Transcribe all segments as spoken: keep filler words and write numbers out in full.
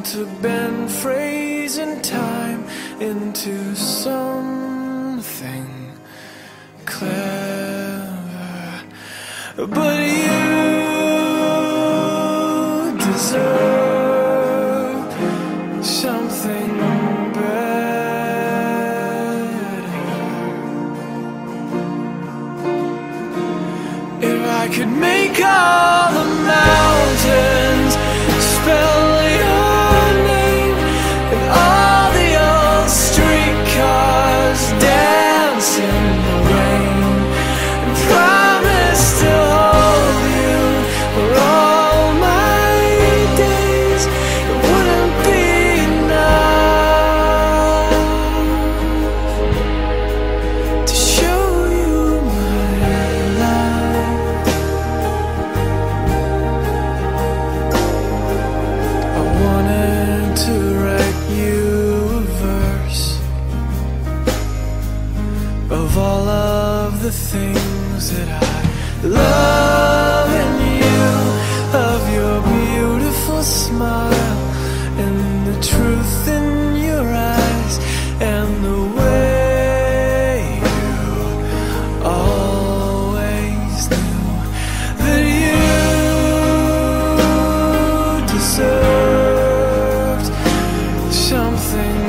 to bend phrase and time into something clever, but you deserve something better. If I could make all the mountains spell your name, and all the old streetcars dance in the rain, and promise to hold you for all my days, it wouldn't be enough to show you my life. I wanted to write you a verse of all of the things that I love in you, of your beautiful smile and the truth in your eyes, and the way you always knew that you deserved something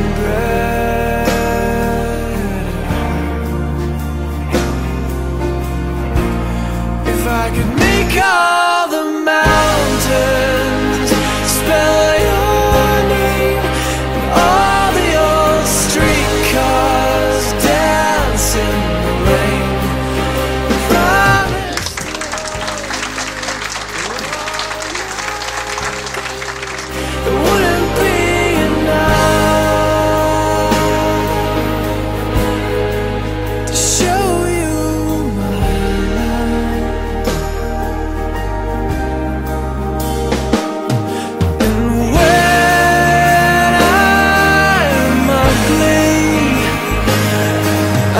better. If I could make all the mountains spell your name, and all the old streetcars dance in the rain, promise it wouldn't be enough to show you my life. And when I'm ugly, I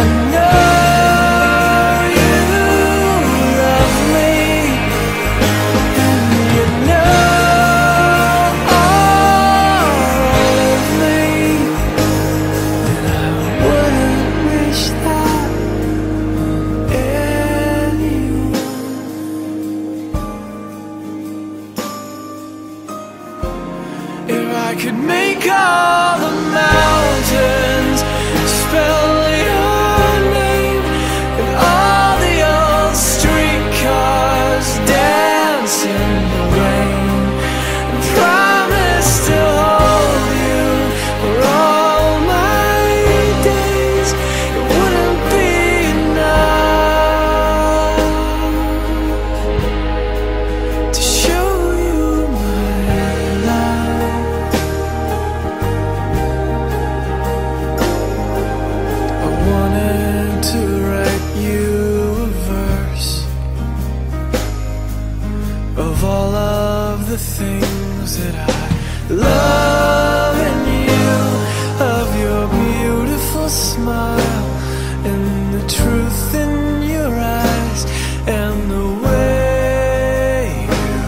know you love me, and you know all of me, and I wouldn't wish that on anyone. If I could make all the mountains spell your name, and all the old streetcars dance in the rain, and promise to hold you for all my days, it wouldn't be enough to show you my life. I wanted to write you a verse of all of the things that I love in you, of your beautiful smile and the truth in your eyes, and the way you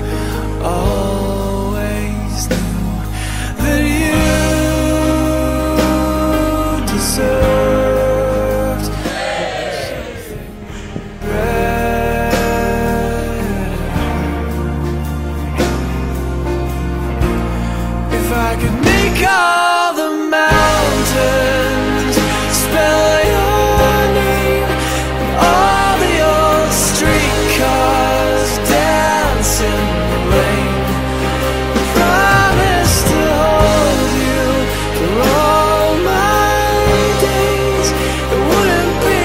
always knew that you deserved something better. If I could make all the mountains spell your name, and all the old streetcars dance in the rain, promise to hold you for all my days, it wouldn't be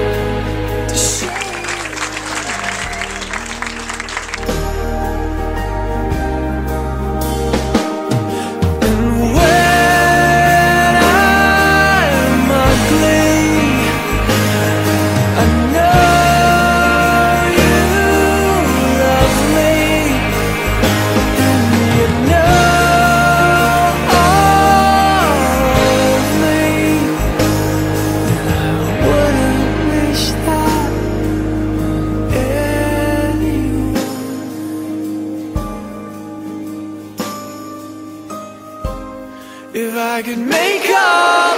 enough to show If I could make up